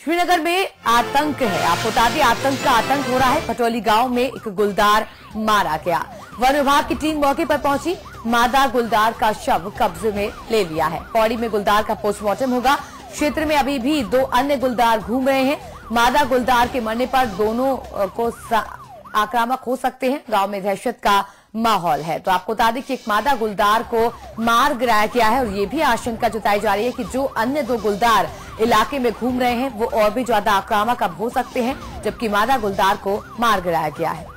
श्रीनगर में आतंक है। आपको बता दें, आतंक का आतंक हो रहा है। पटौली गांव में एक गुलदार मारा गया। वन विभाग की टीम मौके पर पहुंची। मादा गुलदार का शव कब्जे में ले लिया है। पौड़ी में गुलदार का पोस्टमार्टम होगा। क्षेत्र में अभी भी 2 अन्य गुलदार घूम रहे हैं। मादा गुलदार के मरने पर दोनों को आक्रामक हो सकते हैं। गांव में दहशत का माहौल है। तो आपको बता दें कि एक मादा गुलदार को मार गिराया गया है और ये भी आशंका जताई जा रही है कि जो अन्य 2 गुलदार इलाके में घूम रहे हैं वो और भी ज्यादा आक्रामक अब हो सकते हैं, जबकि मादा गुलदार को मार गिराया गया है।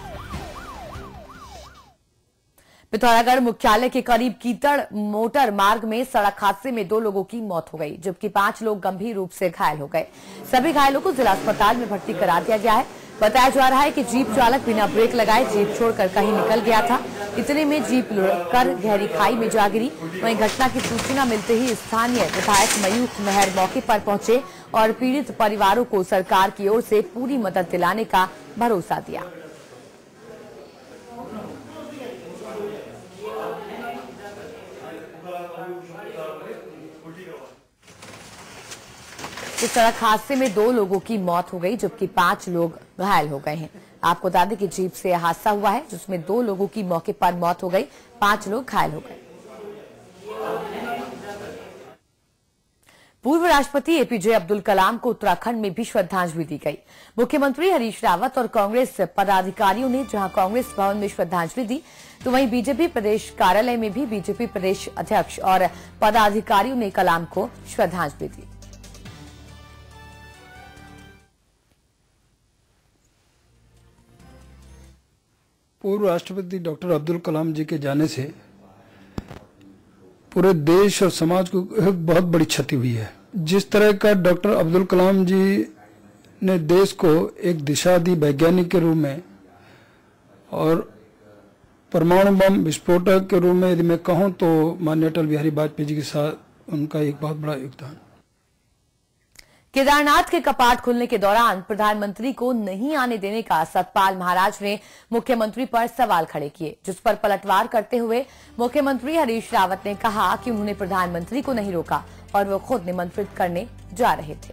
पिथौरागढ़ मुख्यालय के करीब कीतड़ मोटर मार्ग में सड़क हादसे में 2 लोगों की मौत हो गई, जबकि 5 लोग गंभीर रूप से घायल हो गए। सभी घायलों को जिला अस्पताल में भर्ती करा दिया गया है। बताया जा रहा है कि जीप चालक बिना ब्रेक लगाए जीप छोड़कर कहीं निकल गया था। इतने में जीप लुढ़कर गहरी खाई में जा गिरी। वहीं घटना की सूचना मिलते ही स्थानीय विधायक मयूख मेहर मौके पर पहुंचे और पीड़ित परिवारों को सरकार की ओर से पूरी मदद दिलाने का भरोसा दिया। इस सड़क हादसे में 2 लोगों की मौत हो गई, जबकि 5 लोग घायल हो गए हैं। आपको बता दें कि जीप से हादसा हुआ है, जिसमें 2 लोगों की मौके पर मौत हो गई, 5 लोग घायल हो गए। पूर्व राष्ट्रपति एपीजे अब्दुल कलाम को उत्तराखंड में भी श्रद्धांजलि दी गई। मुख्यमंत्री हरीश रावत और कांग्रेस पदाधिकारियों ने जहां कांग्रेस भवन में श्रद्धांजलि दी, तो वहीं बीजेपी प्रदेश कार्यालय में भी बीजेपी प्रदेश अध्यक्ष और पदाधिकारियों ने कलाम को श्रद्धांजलि दी। पूर्व राष्ट्रपति डॉक्टर अब्दुल कलाम जी के जाने से पूरे देश और समाज को एक बहुत बड़ी क्षति हुई है। जिस तरह का डॉक्टर अब्दुल कलाम जी ने देश को एक दिशा दी वैज्ञानिक के रूप में और परमाणु बम विस्फोटक के रूप में, यदि मैं कहूं तो माननीय अटल बिहारी वाजपेयी जी के साथ उनका एक बहुत बड़ा योगदान। केदारनाथ के कपाट खुलने के दौरान प्रधानमंत्री को नहीं आने देने का सतपाल महाराज ने मुख्यमंत्री पर सवाल खड़े किए, जिस पर पलटवार करते हुए मुख्यमंत्री हरीश रावत ने कहा कि उन्होंने प्रधानमंत्री को नहीं रोका और वो खुद निमंत्रित करने जा रहे थे।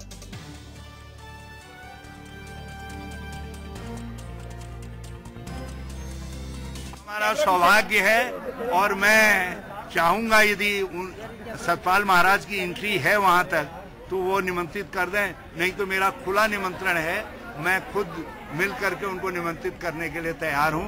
हमारा सौभाग्य है और मैं चाहूंगा यदि सतपाल महाराज की एंट्री है वहां तक तो वो निमंत्रित कर दें, नहीं तो मेरा खुला निमंत्रण है। मैं खुद मिल करके उनको निमंत्रित करने के लिए तैयार हूं।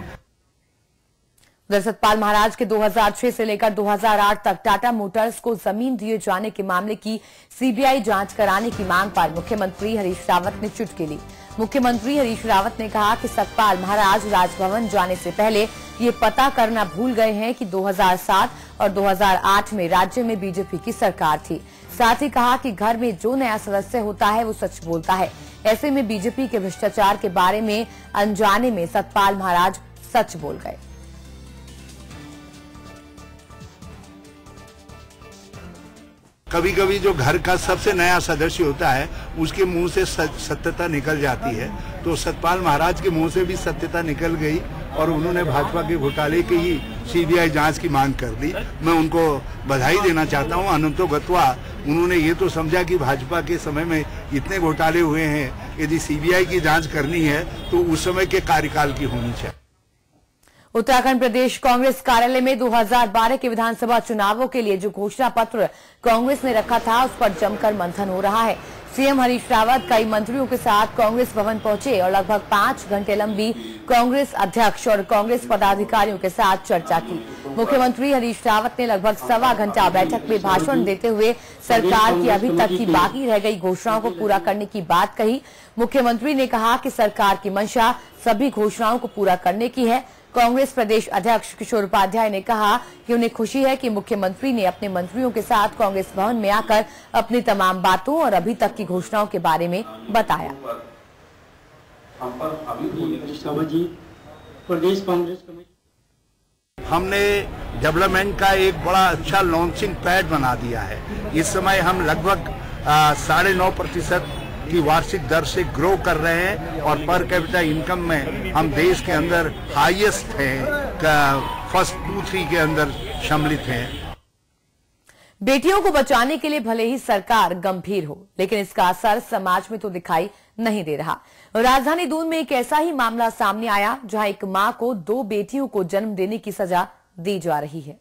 सतपाल महाराज के 2006 से लेकर 2008 तक टाटा मोटर्स को जमीन दिए जाने के मामले की सीबीआई जांच कराने की मांग पर मुख्यमंत्री हरीश रावत ने चुटकी ली। मुख्यमंत्री हरीश रावत ने कहा कि सतपाल महाराज राजभवन जाने से पहले ये पता करना भूल गए हैं कि 2007 और 2008 में राज्य में बीजेपी की सरकार थी। साथ ही कहा कि घर में जो नया सदस्य होता है वो सच बोलता है। ऐसे में बीजेपी के भ्रष्टाचार के बारे में अनजाने में सतपाल महाराज सच बोल गए। कभी कभी जो घर का सबसे नया सदस्य होता है उसके मुंह से सत्यता निकल जाती है, तो सतपाल महाराज के मुंह से भी सत्यता निकल गई और उन्होंने भाजपा के घोटाले की ही सीबीआई जांच की मांग कर दी। मैं उनको बधाई देना चाहता हूं। अनंतो गत्वा उन्होंने ये तो समझा कि भाजपा के समय में इतने घोटाले हुए हैं, यदि सीबीआई की जांच करनी है तो उस समय के कार्यकाल की होनी चाहिए। उत्तराखंड प्रदेश कांग्रेस कार्यालय में 2012 के विधानसभा चुनावों के लिए जो घोषणा पत्र कांग्रेस ने रखा था उस पर जमकर मंथन हो रहा है। सीएम हरीश रावत कई मंत्रियों के साथ कांग्रेस भवन पहुंचे और लगभग 5 घंटे लंबी कांग्रेस अध्यक्ष और कांग्रेस पदाधिकारियों के साथ चर्चा की। मुख्यमंत्री हरीश रावत ने लगभग 1.25 घंटा बैठक में भाषण देते हुए सरकार की अभी तक की बाकी रह गई घोषणाओं को पूरा करने की बात कही। मुख्यमंत्री ने कहा कि सरकार की मंशा सभी घोषणाओं को पूरा करने की है। कांग्रेस प्रदेश अध्यक्ष किशोर उपाध्याय ने कहा कि उन्हें खुशी है कि मुख्यमंत्री ने अपने मंत्रियों के साथ कांग्रेस भवन में आकर अपनी तमाम बातों और अभी तक की घोषणाओं के बारे में बताया। प्रदेश कांग्रेस हमने डेवलपमेंट का एक बड़ा अच्छा लॉन्चिंग पैड बना दिया है। इस समय हम लगभग 9.5% की वार्षिक दर से ग्रो कर रहे हैं और पर कैपिटा इनकम में हम देश के अंदर हाईएस्ट हैं, फर्स्ट 2-3 के अंदर सम्मिलित हैं। बेटियों को बचाने के लिए भले ही सरकार गंभीर हो, लेकिन इसका असर समाज में तो दिखाई नहीं दे रहा। राजधानी दून में एक ऐसा ही मामला सामने आया जहां एक मां को 2 बेटियों को जन्म देने की सजा दी जा रही है।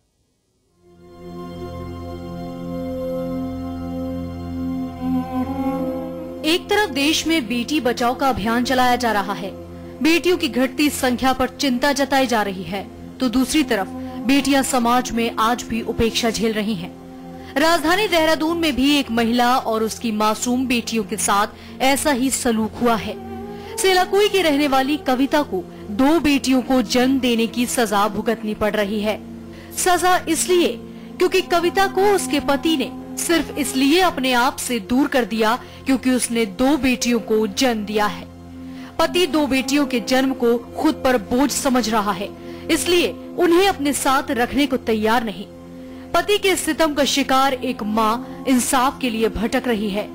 एक तरफ देश में बेटी बचाओ का अभियान चलाया जा रहा है, बेटियों की घटती संख्या पर चिंता जताई जा रही है, तो दूसरी तरफ बेटियां समाज में आज भी उपेक्षा झेल रही हैं। राजधानी देहरादून में भी एक महिला और उसकी मासूम बेटियों के साथ ऐसा ही सलूक हुआ है। सेलाकुई की रहने वाली कविता को 2 बेटियों को जन्म देने की सजा भुगतनी पड़ रही है। सजा इसलिए क्योंकि कविता को उसके पति ने सिर्फ इसलिए अपने आप से दूर कर दिया क्योंकि उसने 2 बेटियों को जन्म दिया है। पति 2 बेटियों के जन्म को खुद पर बोझ समझ रहा है, इसलिए उन्हें अपने साथ रखने को तैयार नहीं। पति के सितम का शिकार एक माँ इंसाफ के लिए भटक रही है।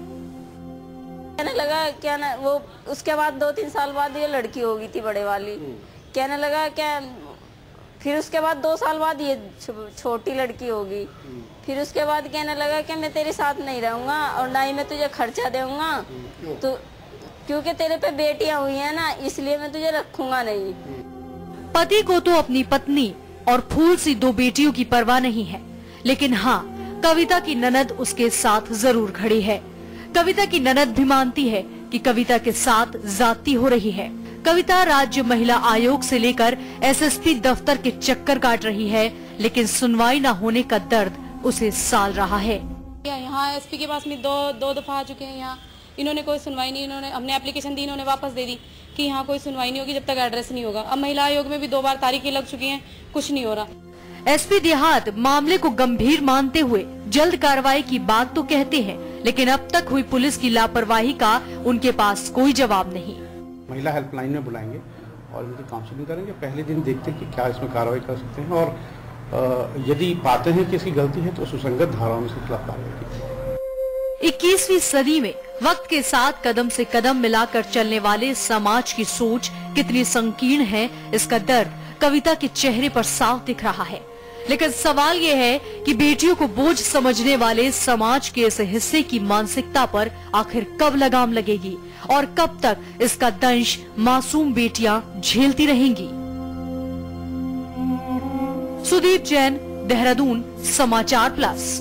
कहने लगा क्या ना वो उसके बाद 2-3 साल बाद ये लड़की हो गई थी बड़े वाली। कहने लगा क्या फिर उसके बाद 2 साल बाद ये छोटी लड़की होगी। फिर उसके बाद कहने लगा कि मैं तेरे साथ नहीं रहूंगा और ना ही मैं तुझे खर्चा दूंगा, तो क्योंकि तेरे पे बेटियां हुई है ना, इसलिए मैं तुझे रखूंगा नहीं। पति को तो अपनी पत्नी और फूल सी 2 बेटियों की परवाह नहीं है, लेकिन हाँ, कविता की ननद उसके साथ जरूर खड़ी है। कविता की ननद भी मानती है कि कविता के साथ जाती हो रही है। कविता राज्य महिला आयोग से लेकर एसएसपी दफ्तर के चक्कर काट रही है, लेकिन सुनवाई न होने का दर्द उसे साल रहा है। यहाँ एसपी के पास में दो दफा आ चुके हैं। यहाँ इन्होंने कोई सुनवाई नहीं, इन्होंने हमने एप्लीकेशन दी, इन्होंने वापस दे दी कि यहाँ कोई सुनवाई नहीं होगी जब तक एड्रेस नहीं होगा। अब महिला आयोग में भी 2 बार तारीखें लग चुकी हैं, कुछ नहीं हो रहा। एसपी देहात मामले को गंभीर मानते हुए जल्द कार्रवाई की बात तो कहते हैं, लेकिन अब तक हुई पुलिस की लापरवाही का उनके पास कोई जवाब नहीं। महिला हेल्पलाइन में बुलाएंगे और इनकी काउंसलिंग करेंगे। पहले दिन देखते हैं कि क्या इसमें कार्रवाई कर सकते हैं और यदि पाते हैं कि इसकी गलती है तो सुसंगत धाराओं में इसके खिलाफ कार्रवाई की। 21वीं सदी में वक्त के साथ कदम से कदम मिलाकर चलने वाले समाज की सोच कितनी संकीर्ण है, इसका दर्द कविता के चेहरे पर साफ दिख रहा है। लेकिन सवाल ये है कि बेटियों को बोझ समझने वाले समाज के इस हिस्से की मानसिकता पर आखिर कब लगाम लगेगी और कब तक इसका दंश मासूम बेटियां झेलती रहेंगी। सुदीप जैन, देहरादून, समाचार प्लस।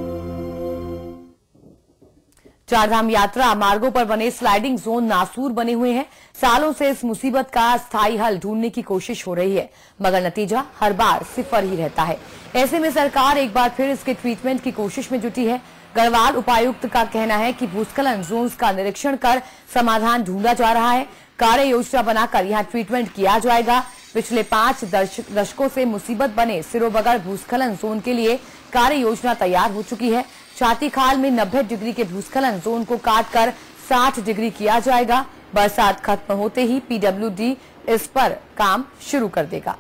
चारधाम यात्रा मार्गों पर बने स्लाइडिंग जोन नासूर बने हुए हैं। सालों से इस मुसीबत का स्थायी हल ढूंढने की कोशिश हो रही है, मगर नतीजा हर बार सिफर ही रहता है। ऐसे में सरकार एक बार फिर इसके ट्रीटमेंट की कोशिश में जुटी है। गढ़वाल उपायुक्त का कहना है कि भूस्खलन जोन्स का निरीक्षण कर समाधान ढूंढा जा रहा है। कार्य योजना बनाकर यहाँ ट्रीटमेंट किया जाएगा। पिछले 5 दशकों से मुसीबत बने सिरोबगढ़ भूस्खलन जोन के लिए कार्य योजना तैयार हो चुकी है। छाती खाल में 90 डिग्री के भूस्खलन जोन को काटकर 60 डिग्री किया जाएगा। बरसात खत्म होते ही पीडब्ल्यूडी इस पर काम शुरू कर देगा।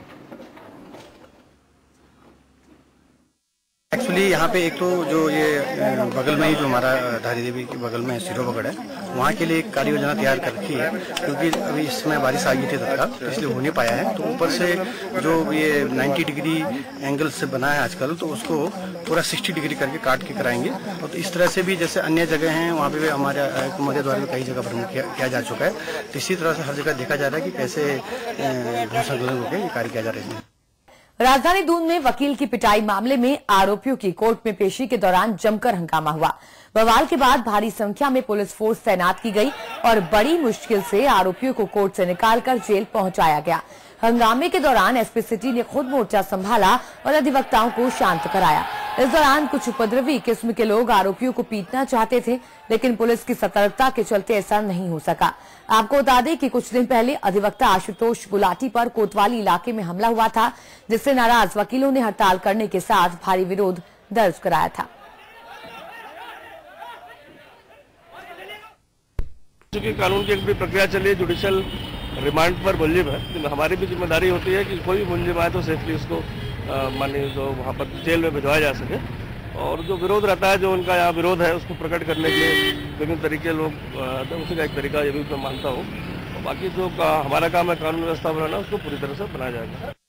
एक्चुअली यहाँ पे एक तो जो ये बगल में ही जो हमारा धारी देवी के बगल में सिरोबगढ़ है, वहाँ के लिए एक कार्य योजना तैयार कर रखी है, क्योंकि अभी इस समय बारिश आ गई थी तत्काल, इसलिए हो नहीं पाया है। तो ऊपर से जो ये 90 डिग्री एंगल से बना है आजकल, तो उसको पूरा 60 डिग्री करके काट के कराएंगे। और तो इस तरह से भी जैसे अन्य जगह हैं वहाँ पे भी हमारे मध्य द्वार में कई जगह पर किया जा चुका है। तो इसी तरह से हर जगह देखा जा रहा है कि कैसे भूस्खलन होकर ये कार्य किया जा रहा है। राजधानी दून में वकील की पिटाई मामले में आरोपियों की कोर्ट में पेशी के दौरान जमकर हंगामा हुआ। बवाल के बाद भारी संख्या में पुलिस फोर्स तैनात की गई और बड़ी मुश्किल से आरोपियों को कोर्ट से निकालकर जेल पहुंचाया गया। हंगामे के दौरान एसपी सिटी ने खुद मोर्चा संभाला और अधिवक्ताओं को शांत कराया। इस दौरान कुछ उपद्रवी किस्म के लोग आरोपियों को पीटना चाहते थे, लेकिन पुलिस की सतर्कता के चलते ऐसा नहीं हो सका। आपको बता दें कि कुछ दिन पहले अधिवक्ता आशुतोष गुलाटी पर कोतवाली इलाके में हमला हुआ था, जिससे नाराज वकीलों ने हड़ताल करने के साथ भारी विरोध दर्ज कराया था। चूंकि कानून की एक भी प्रक्रिया चली है, जुडिशियल रिमांड पर मुलजिम है, लेकिन हमारी भी जिम्मेदारी होती है कि कोई भी मुलजिम आए तो सेफली उसको मानिए तो वहाँ पर जेल में भिजवाया जा सके। और जो विरोध रहता है, जो उनका यहाँ विरोध है, उसको प्रकट करने के लिए विभिन्न तरीके लोग, उसी का एक तरीका ये भी मैं मानता हूँ। बाकी जो हमारा काम है कानून व्यवस्था बनाना, उसको पूरी तरह से बनाया जाएगा।